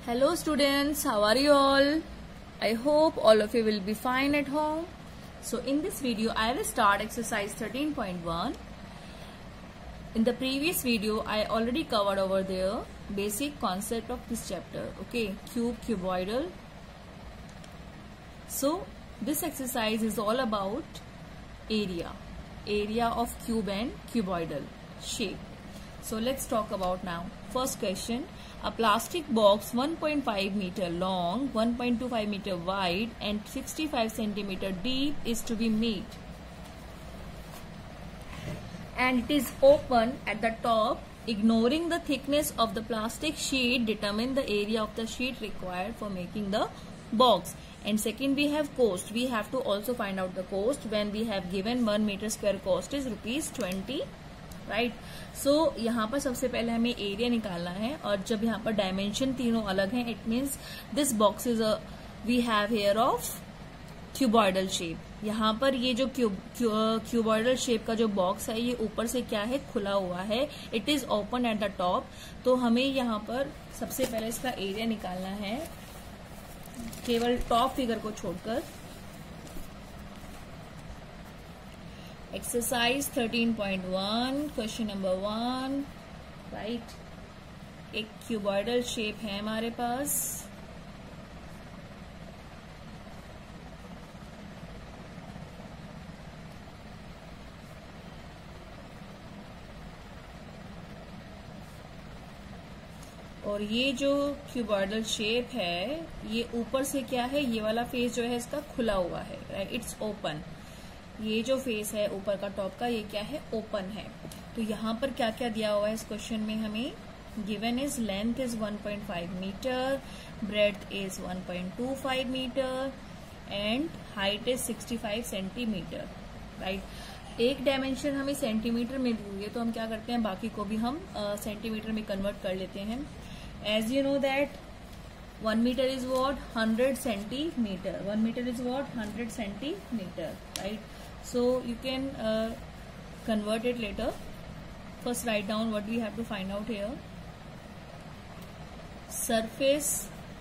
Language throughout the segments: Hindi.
Hello students, how are you all? I hope all of you will be fine at home. So in this video I will start exercise 13.1. In the previous video I already covered over there basic concept of this chapter. Okay, cube, cuboidal. So this exercise is all about area of cube and cuboidal shape. So let's talk about now. First question, a plastic box 1.5 meter long, 1.25 meter wide and 65 centimeter deep is to be made. And it is open at the top. Ignoring the thickness of the plastic sheet, determine the area of the sheet required for making the box. And second, we have cost. We have to also find out the cost. When we have given 1 meter square cost is ₹20, right. So यहाँ पर सबसे पहले हमें एरिया निकालना है और जब यहाँ पर डायमेंशन तीनों अलग हैं, it means this box is we have here of cuboidal shape. यहाँ पर ये जो क्यूबॉइडल शेप का जो बॉक्स है ये ऊपर से क्या है, खुला हुआ है. It is open at the top. तो हमें यहाँ पर सबसे पहले इसका एरिया निकालना है केवल टॉप फिगर को छोड़कर. Exercise 13.1 question number 1. राइट, एक क्यूबॉइडल शेप है हमारे पास. और ये जो क्यूबॉइडल शेप है ये ऊपर से क्या है, ये वाला फेस जो है इसका खुला हुआ है. Right, it's open. ये जो फेस है ऊपर का टॉप का ये क्या है, ओपन है. तो यहाँ पर क्या क्या दिया हुआ है इस क्वेश्चन में हमें. Given is length is 1.5 metre, breadth is 1.25 metre and height is 65 centimetre. Right, एक डायमेंशन हमें सेंटीमीटर में दी हुई है तो हम क्या करते हैं, बाकी को भी हम सेंटीमीटर में कन्वर्ट कर लेते हैं. As you know that 1 meter is what, 100 centimeter. 1 meter is what, 100 centimeter. Right. So you can convert it later. First write down what we have to find out here. Surface.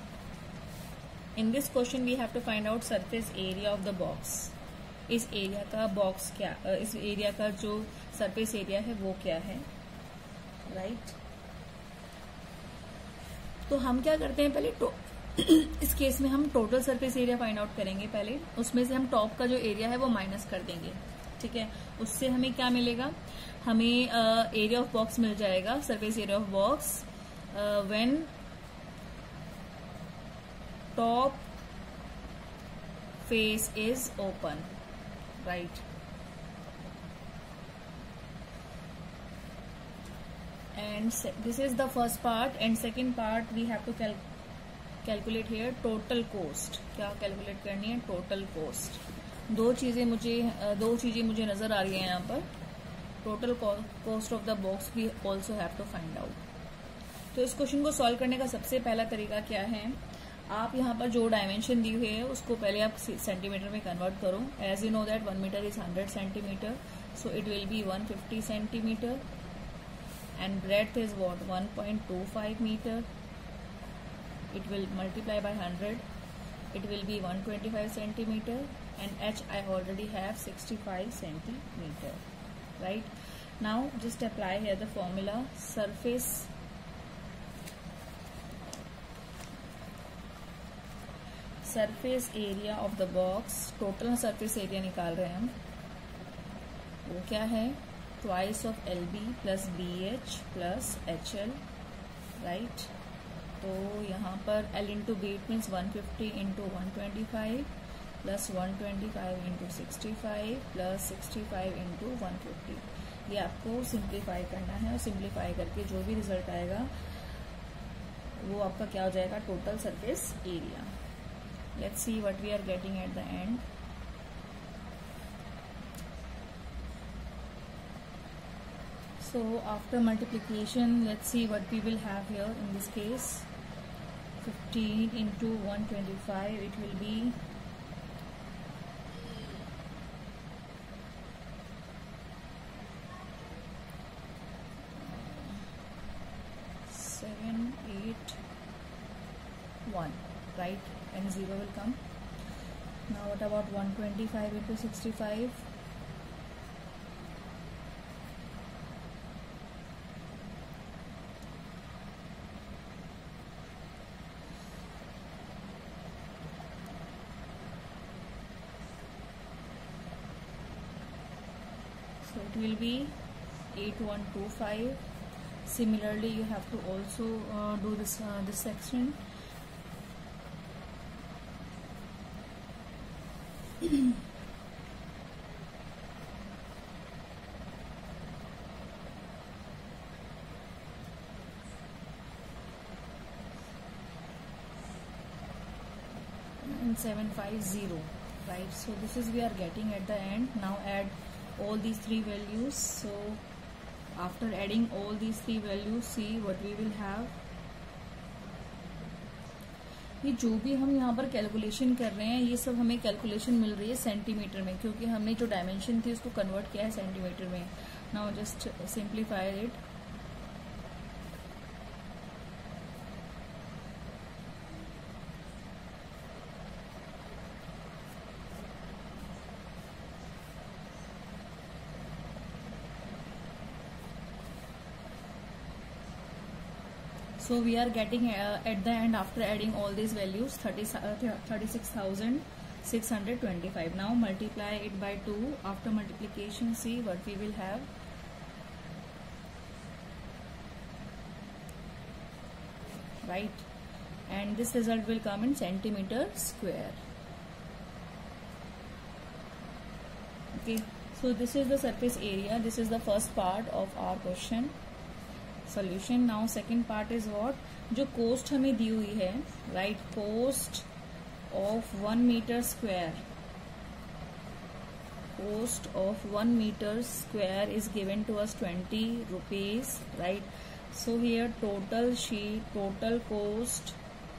In this question we have to find out surface area of the box. इस एरिया का बॉक्स क्या, इस एरिया का जो सरफेस एरिया है वो क्या है. राइट. तो हम क्या करते हैं, पहले इस केस में हम total surface area find out करेंगे. पहले उसमें से हम टॉप का जो एरिया है वो माइनस कर देंगे. ठीक है, उससे हमें क्या मिलेगा, हमें एरिया ऑफ बॉक्स मिल जाएगा. Surface area of box when top face is open. Right, and this is the first part and second part we have to calculate here total cost. क्या कैलकुलेट करनी है, टोटल कोस्ट. दो चीजें मुझे नजर आ रही है यहाँ पर. Total cost of the box we also have to find out. तो इस क्वेश्चन को सॉल्व करने का सबसे पहला तरीका क्या है, आप यहाँ पर जो डायमेंशन दी हुई है उसको पहले आप सेंटीमीटर में कन्वर्ट करो. As you know that 1 metre is 100 centimetre, so it will be 150 centimetre. And breadth is what, 1.25 meter. It will multiply by 100. It will be 125 centimeter. And h I already have 65 centimeter. Right. Now just apply here the formula. Surface area of the box. Total surface area निकाल रहे हैं हम. वो क्या है, twice of LB plus BH plus HL. Right. तो यहाँ पर L into B it means 150 into 125 plus 125 into 65 plus 65 into 150. ये आपको सिंप्लीफाई करना है और सिंप्लीफाई करके जो भी रिजल्ट आएगा वो आपका क्या हो जाएगा, total surface area. Let's see what we are getting at the end. So after multiplication, let's see what we will have here in this case. 15 into 125, it will be 7, 8, 1, right? And 0 will come. Now what about 125 into 65? So it will be 8125. Similarly, you have to also do this section. And 750, right? So this is we are getting at the end. Now add all these three values. So after adding all these three values, see what we will have. ये जो भी हम यहाँ पर कैलकुलेशन कर रहे हैं, ये सब हमें कैलकुलेशन मिल रही है सेंटीमीटर में, क्योंकि हमने जो डायमेंशन थी उसको कन्वर्ट किया है सेंटीमीटर में. Now just simplify it. So we are getting at the end, after adding all these values, 36,625. Now multiply it by 2. After multiplication, see what we will have. Right? And this result will come in centimeter square. Okay. So this is the surface area. This is the first part of our question. Solution. Now second part is what? जो cost हमें दी हुई है, right? Cost of 1 meter square. Cost of 1 meter square is given to us 20 rupees, right? So here total cost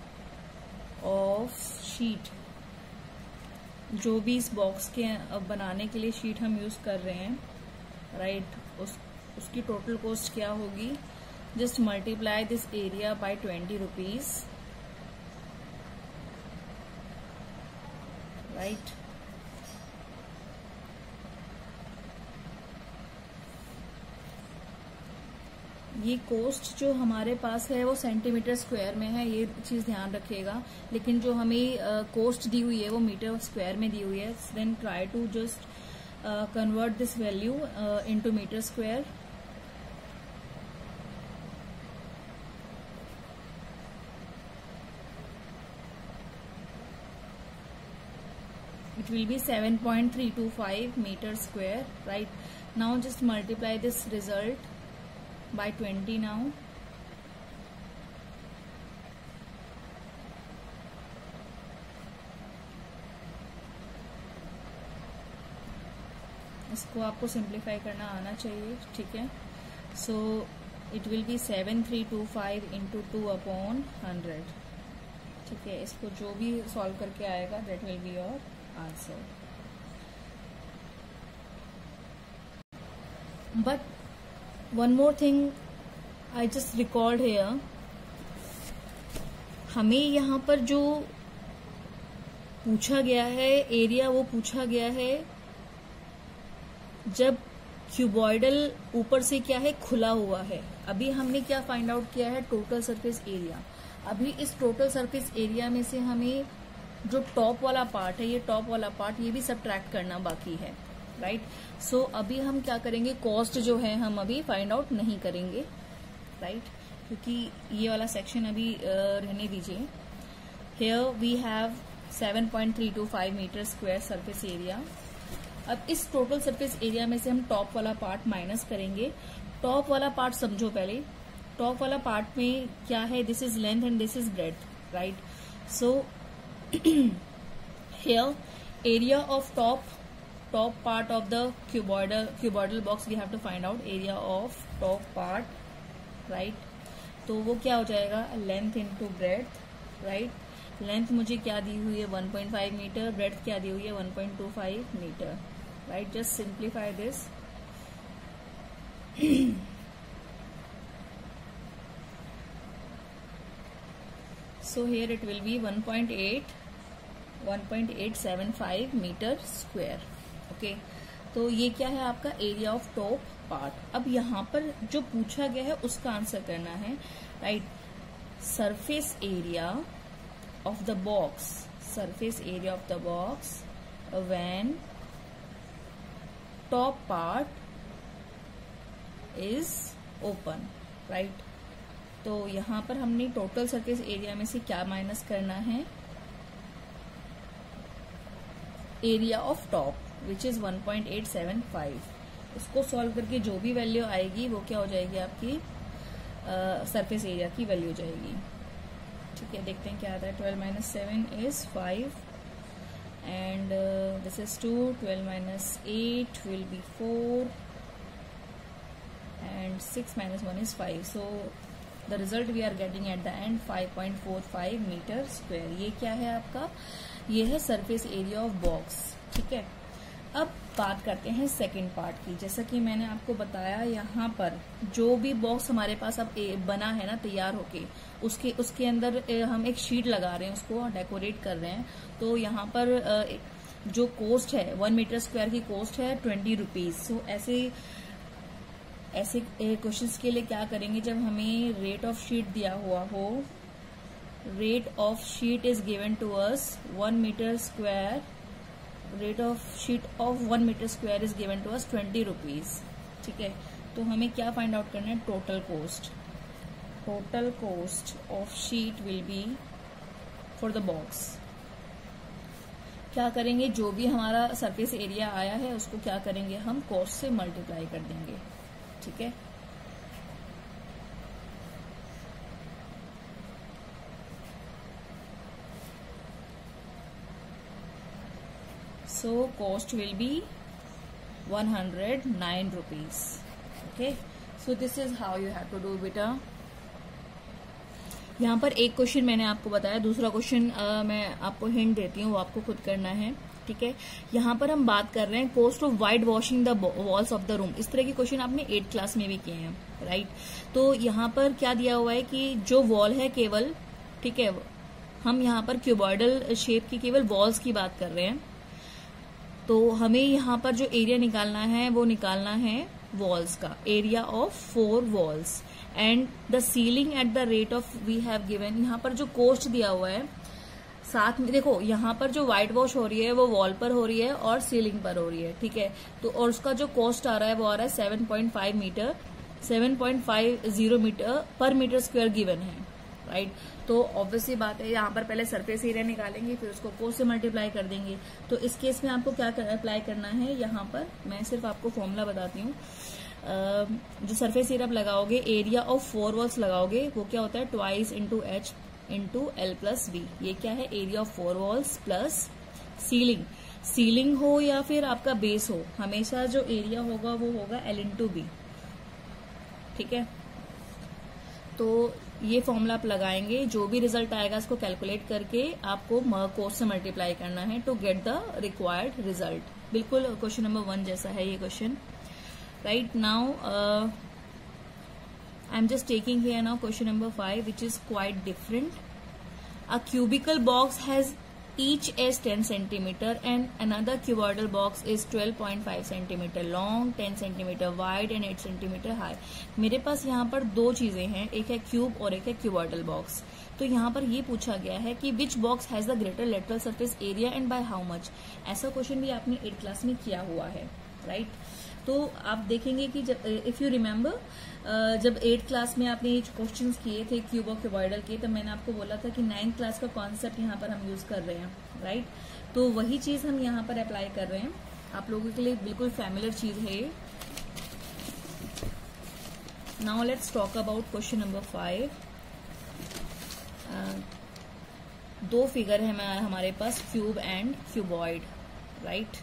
of sheet, जो भी इस बॉक्स के बनाने के लिए शीट हम यूज कर रहे हैं, राइट? उसकी टोटल कॉस्ट क्या होगी? Just multiply this area by 20 rupees, right? ये कोस्ट जो हमारे पास है वो सेंटीमीटर स्क्वायर में है, ये चीज ध्यान रखिएगा. लेकिन जो हमें कोस्ट दी हुई है वो मीटर स्क्वायर में दी हुई है. Then try to just convert this value into metre square. It will be 7.325 meter square, right? Now just multiply this result by 20 now. इसको आपको सिंप्लीफाई करना आना चाहिए, ठीक है? So it will be 7325 into 2/100. ठीक है, इसको जो भी सॉल्व करके आएगा that will be your answer. But one more thing I just recalled here, हमें यहाँ पर जो पूछा गया है एरिया, वो पूछा गया है जब क्यूबॉइडल ऊपर से क्या है, खुला हुआ है. अभी हमने क्या फाइंड आउट किया है? Total surface area. अभी इस टोटल सरफेस एरिया में से हमें जो टॉप वाला पार्ट है, ये टॉप वाला पार्ट, ये भी सबट्रैक्ट करना बाकी है, राइट? सो अभी हम क्या करेंगे? कॉस्ट जो है हम अभी फाइंड आउट नहीं करेंगे, राइट? क्योंकि ये वाला सेक्शन अभी रहने दीजिए. Here we have 7.325 metre square surface area. अब इस टोटल सरफेस एरिया में से हम टॉप वाला पार्ट माइनस करेंगे. टॉप वाला पार्ट समझो पहले. टॉप वाला पार्ट में क्या है? This is length and this is breadth, right? So here area of top part of the cuboidal box we have to find out. Area of top part, right? तो वो क्या हो जाएगा? Length into breadth, right? Length मुझे क्या दी हुई है? 1.5 मीटर. ब्रेड्थ क्या दी हुई है? 1.25 metre, right? Just simplify this. So here it will be 1.875 metre square. Okay, तो ये क्या है आपका एरिया ऑफ टॉप पार्ट. अब यहाँ पर जो पूछा गया है उसका आंसर करना है, right. Surface area of the box, surface area of the box when top part is open, right. तो यहां पर हमने टोटल सरफेस एरिया में से क्या माइनस करना है, area of top which is 1.875. इसको सॉल्व करके जो भी वैल्यू आएगी वो क्या हो जाएगी, आपकी सरफेस एरिया की वैल्यू हो जाएगी. ठीक है, देखते हैं क्या आता है. 12 - 7 is 5 and this is 2. 12 - 8 will be 4 and 6 - 1 is 5. So the result we are getting at the end 5.45 metre square. ये क्या है आपका, ये है सरफेस एरिया ऑफ बॉक्स. ठीक है, अब बात करते हैं सेकंड पार्ट की. जैसा कि मैंने आपको बताया, यहाँ पर जो भी बॉक्स हमारे पास अब बना है ना तैयार होके, उसके अंदर हम एक शीट लगा रहे हैं, उसको डेकोरेट कर रहे हैं. तो यहाँ पर जो कॉस्ट है 1 मीटर स्क्वायर की कॉस्ट है 20 रुपीज. सो ऐसे क्वेश्चंस के लिए क्या करेंगे, जब हमें रेट ऑफ शीट दिया हुआ हो, rate of sheet is given to us 1 metre square, rate of sheet of 1 metre square is given to us 20 rupees. ठीक है, तो हमें क्या फाइंड आउट करना है, total cost. Total cost of sheet will be for the box. क्या करेंगे, जो भी हमारा सरफेस एरिया आया है उसको क्या करेंगे, हम कॉस्ट से मल्टीप्लाई कर देंगे. ठीक है, so cost will be 109 rupees. Okay, so this is how you have to do बेटा. यहाँ पर एक क्वेश्चन मैंने आपको बताया, दूसरा क्वेश्चन मैं आपको हिंट देती हूँ, वो आपको खुद करना है. ठीक है, यहाँ पर हम बात कर रहे हैं cost of white washing the walls of the room. इस तरह के क्वेश्चन आपने 8th क्लास में भी किए हैं, राइट. तो यहाँ पर क्या दिया हुआ है कि जो वॉल है केवल, ठीक है, हम यहाँ पर क्यूबॉइडल शेप की केवल वॉल्स की बात कर रहे हैं. तो हमें यहाँ पर जो एरिया निकालना है वो निकालना है वॉल्स का, area of 4 walls. And the ceiling at the rate of we have given. यहाँ पर जो कॉस्ट दिया हुआ है साथ में, देखो यहाँ पर जो व्हाइट वॉश हो रही है वो वॉल पर हो रही है और सीलिंग पर हो रही है. ठीक है, तो और उसका जो कॉस्ट आ रहा है वो आ रहा है 7.50 मीटर पर मीटर स्क्वायर गिवन है, राइट. तो ऑब्वियसली बात है, यहाँ पर पहले सरफेस एरिया निकालेंगे, फिर उसको कॉस्ट से मल्टीप्लाई कर देंगे. तो इस केस में आपको क्या अप्लाई करना है, यहाँ पर मैं सिर्फ आपको फॉर्मूला बताती हूँ. जो सरफेस एरिया आप लगाओगे, एरिया ऑफ 4 वॉल्स लगाओगे, वो क्या होता है, twice into H into L plus B. ये क्या है, area of 4 walls plus ceiling हो या फिर आपका बेस हो, हमेशा जो एरिया होगा वो होगा L इंटू B. ठीक है, तो ये फॉर्मूला आप लगाएंगे, जो भी रिजल्ट आएगा इसको कैलकुलेट करके आपको कॉस्ट से मल्टीप्लाई करना है to get the required result. बिल्कुल क्वेश्चन नंबर 1 जैसा है ये question, right. Now I am just taking here now question number 5, which is quite different. A cubical box has each is 10 centimeter and another cuboidal box is 12.5 centimeter long, 10 centimeter wide and 8 centimeter high. मेरे पास यहाँ पर 2 चीजें हैं, एक है क्यूब और एक है cuboidal box. तो यहाँ पर ये पूछा गया है कि which box has the greater lateral surface area and by how much. ऐसा क्वेश्चन भी आपने 8th क्लास में किया हुआ है, राइट. तो आप देखेंगे कि जब इफ यू रिमेम्बर, जब 8th क्लास में आपने ये क्वेश्चंस किए थे क्यूब और क्यूबॉइडल के, तो मैंने आपको बोला था कि 9th क्लास का कॉन्सेप्ट यहाँ पर हम यूज कर रहे हैं, राइट. तो वही चीज हम यहाँ पर अप्लाई कर रहे हैं, आप लोगों के लिए बिल्कुल फैमिलियर चीज है ये. Now let's talk about question number 5. 2 figure है हमारे पास, क्यूब एंड क्यूबॉइड, राइट.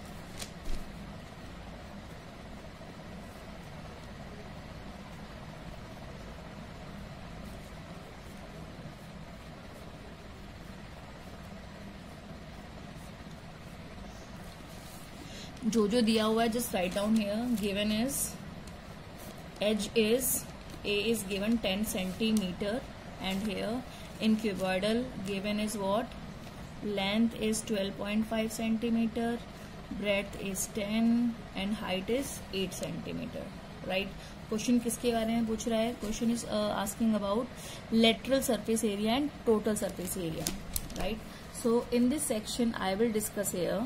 जो दिया हुआ है just write down here. Given is edge is A is given 10 centimeter and here in cuboidal given is what? Length is 12.5 centimeter, breadth is 10 and height is 8 centimeter, right? Question किसके बारे में पूछ रहा है? Question is asking about lateral surface area and total surface area, right? So in this section I will discuss here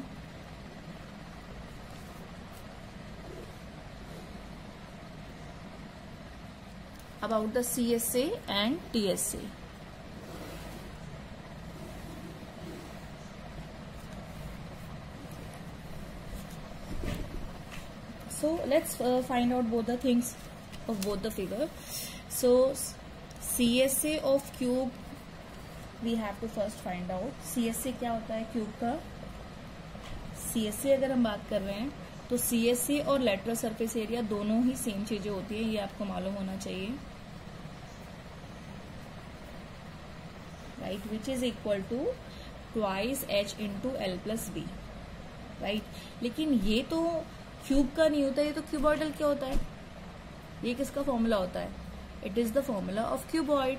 about the CSA and TSA. So let's find out both the things of both the figure. So CSA of cube we have to first find out. CSA क्या होता है क्यूब का? CSA अगर हम बात कर रहे हैं तो CSA और लेटरल सरफेस एरिया दोनों ही सेम चीजें होती है, ये आपको मालूम होना चाहिए, right? Which is equal to twice H into L plus B, right? लेकिन ये तो क्यूब का नहीं होता, ये तो क्यूबॉइडल क्या होता है? ये किसका फॉर्मूला होता है? It is the formula of cuboid,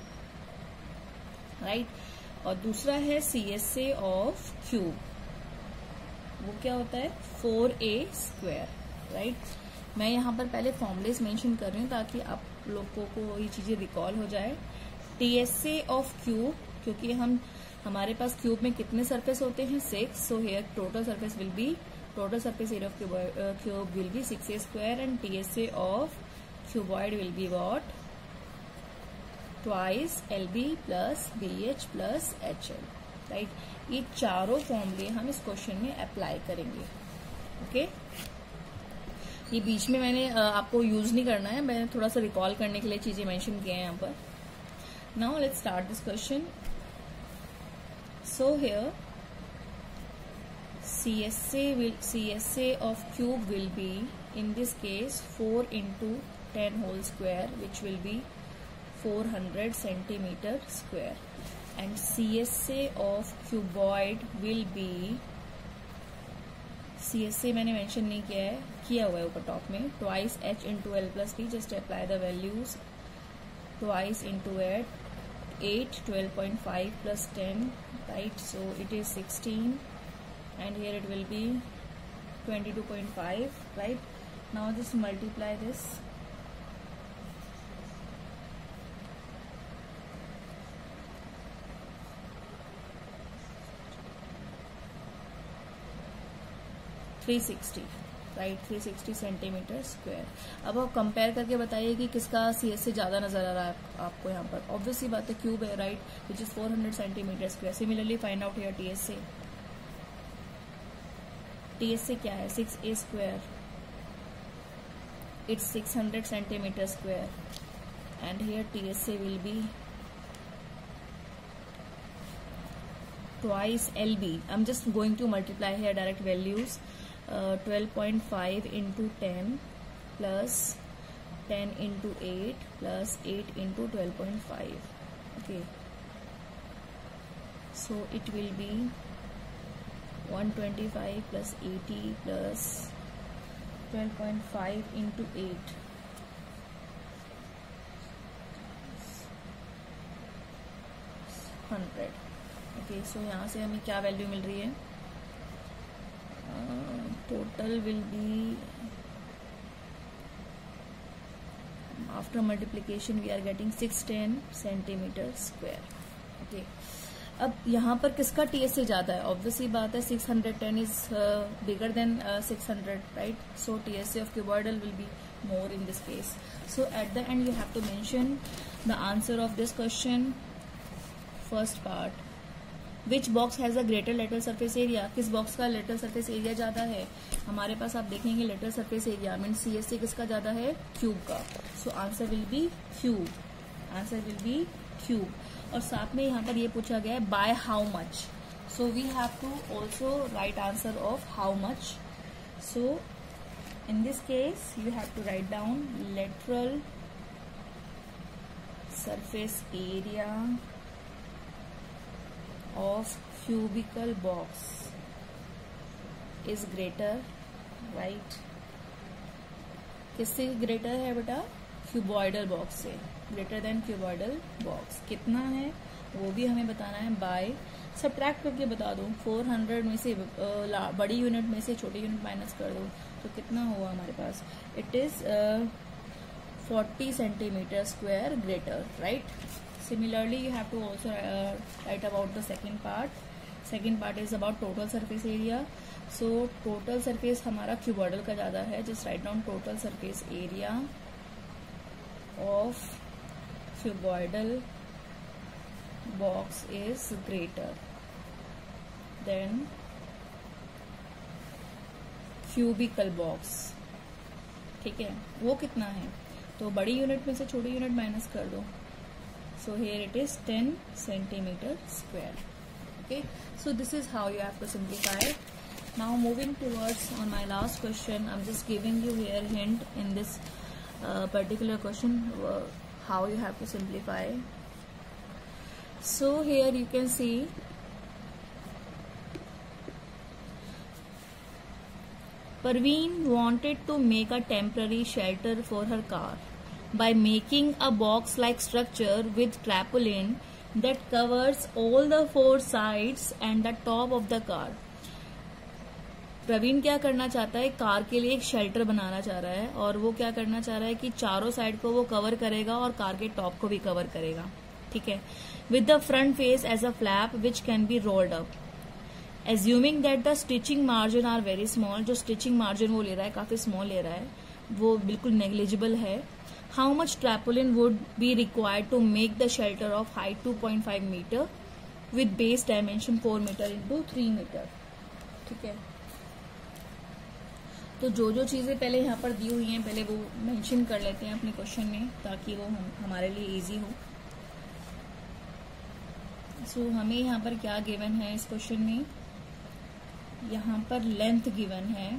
right? और दूसरा है CSA ऑफ क्यूब, वो क्या होता है? 4A square, right? मैं यहाँ पर पहले फॉर्मुलेस मेंशन कर रही हूँ ताकि आप लोगों को ये चीजें रिकॉल हो जाए. TSA ऑफ क्यूब, क्योंकि हमारे पास क्यूब में कितने सरफेस होते हैं? 6. So here total surface area of cube will be 6A square and TSA of cuboid will be what? Twice LB plus BH plus HL, right? ये चारों फॉर्मूले हम इस क्वेश्चन में अप्लाई करेंगे, ओके? ये बीच में मैंने आपको यूज नहीं करना है, मैंने थोड़ा सा रिकॉल करने के लिए चीजें मेंशन किए हैं यहाँ पर. Now let's start this question. So here CSA of cube will be in this case 4 into 10 whole square, which will be 400 centimeter square. And CSA of cuboid will be, CSA मैंने मेंशन नहीं किया हुआ है ऊपर टॉप में, twice H into L plus B. Just apply the values. Twice into 8, 12.5 plus 10, right? So it is 16 and here it will be 22.5, right? Now just multiply this. Right? 360 centimetre square. अब आप कंपेयर करके बताइए कि किसका CSA ज्यादा नजर आ रहा है आपको यहाँ पर. ऑब्वियसली बात है क्यूब है, right? Which is 400 centimetre square. Similarly find out here TSA. TSA क्या है? 6A square. It's 600 centimetre square and here TSA will be twice LB. I'm just going to multiply here direct values. 12.5 into 10 plus 10 into 8 plus 8 into 12.5. Okay. So it will be 125 plus 80 plus 12.5 into 8. 100. Okay, so यहाँ से हमें क्या वैल्यू मिल रही है? Total will be, after multiplication we are getting 610 centimetre square. Okay, अब यहाँ पर किसका TSA ज्यादा है? ऑब्वियसली बात है 610 is bigger than 600, right? So TSA of cuboidal will be more in this case. So at the end you have to mention the answer of this question. First part, which box has a greater lateral surface area? किस बॉक्स का lateral surface area ज्यादा है? हमारे पास आप देखेंगे lateral surface area means CSA किसका ज्यादा है? क्यूब का. So answer will be cube. Answer will be cube. और साथ में यहाँ पर ये पूछा गया है by how much. So we have to also write answer of how much. So in this case you have to write down lateral surface area of cubical box is greater, right? किससे ग्रेटर है बेटा? क्यूबॉइडल बॉक्स से. Greater than cuboidal box. कितना है? वो भी हमें बताना है बाय सब्ट्रैक्ट करके बता दो। 400 में से बड़ी यूनिट में से छोटी यूनिट माइनस कर दो तो कितना हुआ हमारे पास, इट इज 40 centimetre square greater, right. Similarly you have to also write about the second part. Second part is about total surface area. So total surface हमारा क्यूबॉइडल का ज्यादा है, just write down total surface area of cuboidal box is greater than cubical box, ठीक है। वो कितना है, तो बड़ी यूनिट में से छोटी यूनिट माइनस कर दो। So here it is 10 centimetre square, okay. So this is how you have to simplify. Now moving towards on my last question, I am just giving you here hint in this particular question how you have to simplify. So here you can see Parveen wanted to make a temporary shelter for her car by making a box-like structure with tarpaulin that covers all the 4 sides and the top of the car. Praveen क्या करना चाहता है, कार के लिए एक शेल्टर बनाना चाह रहा है, और वो क्या करना चाह रहा है कि चारों साइड को वो कवर करेगा और कार के टॉप को भी कवर करेगा, ठीक है। With the front face as a flap which can be rolled up, assuming that the stitching margin are very small. जो स्टिचिंग मार्जिन वो ले रहा है काफी स्मॉल ले रहा है, वो बिल्कुल नेग्लिजिबल है। How much tarpaulin would be required to make the shelter of height 2.5 metre with base dimension 4 metre into 3 metre, ठीक है। तो जो जो चीजें पहले यहाँ पर दी हुई हैं पहले वो मेंशन कर लेते हैं अपने क्वेश्चन में, ताकि वो हमारे लिए इजी हो। सो हमें यहाँ पर क्या गिवन है इस क्वेश्चन में, यहाँ पर लेंथ गिवन है,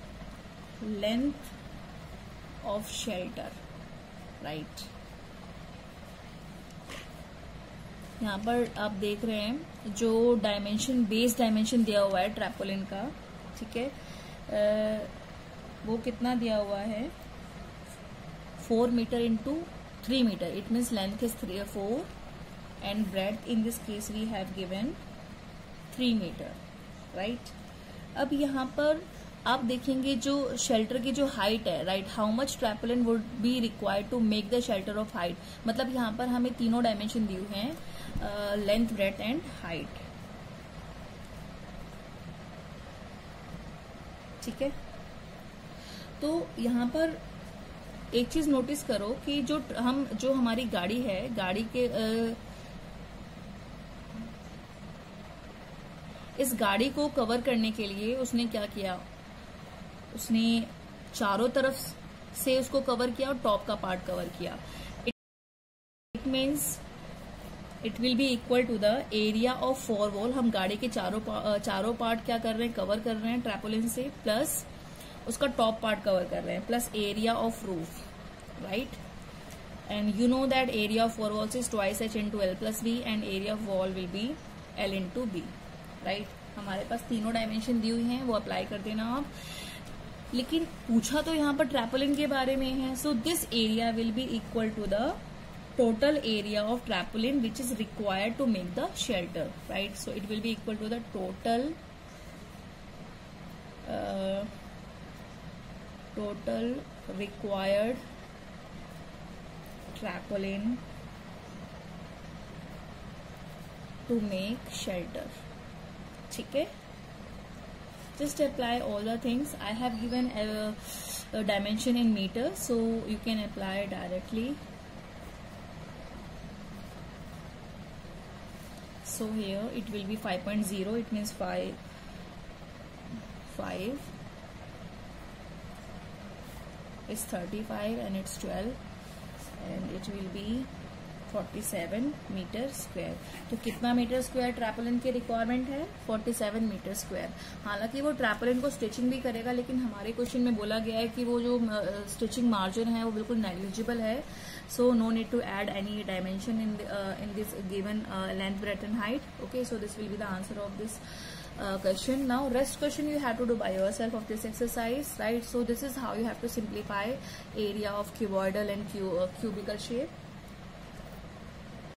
लेंथ ऑफ शेल्टर, राइट। यहाँ पर आप देख रहे हैं जो डायमेंशन, बेस डायमेंशन दिया हुआ है ट्रैपोलिन का, ठीक है, वो कितना दिया हुआ है, 4 metre into 3 metre. It means length is 4 and breadth in this case we have given 3 metre, right. अब यहाँ पर आप देखेंगे जो शेल्टर की जो हाइट है, right, how much tarpaulin would be required to make the shelter of height. मतलब यहाँ पर हमें तीनों डायमेंशन दिए हैं, लेंथ, ब्रेड्थ एंड हाइट, ठीक है। तो यहाँ पर एक चीज नोटिस करो कि जो हमारी गाड़ी है, गाड़ी के इस गाड़ी को कवर करने के लिए उसने क्या किया, उसने चारों तरफ से उसको कवर किया और टॉप का पार्ट कवर किया। It means it will be equal to the area of 4 wall. हम गाड़ी के चारों पार्ट क्या कर रहे हैं, कवर कर रहे हैं ट्रैपोलिन से, प्लस उसका टॉप पार्ट कवर कर रहे हैं, plus area of roof, right. And you know that area of 4 walls is twice h into L plus B and area of wall will be L into B, right. हमारे पास तीनों डायमेंशन दी हुई हैं, वो अप्लाई कर देना आप। लेकिन पूछा तो यहाँ पर ट्रैपोलिन के बारे में है, so this area will be equal to the total area of tarpaulin which is required to make the shelter, right? So it will be equal to the total required tarpaulin to make shelter, ठीक है। Just apply all the things. I have given a dimension in meter, so you can apply directly. So here it will be 5.0, it means 5 is 35 and it's 12 and it will be 47 metre square. तो कितना मीटर स्क्वायर ट्रैपोलिन की रिक्वायरमेंट है, 47 मीटर स्क्वायर। हालांकि वो ट्रैपोलिन को स्टिचिंग भी करेगा, लेकिन हमारे क्वेश्चन में बोला गया है कि वो जो स्टिचिंग मार्जिन है वो बिल्कुल नेग्लिजिबल है, so no need to add any dimension in this given length, breadth and height, okay। So this will be the answer of this question. Now rest question you have to do by yourself of this exercise, right? So this is how you have to simplify area of cuboidal and cubical shape.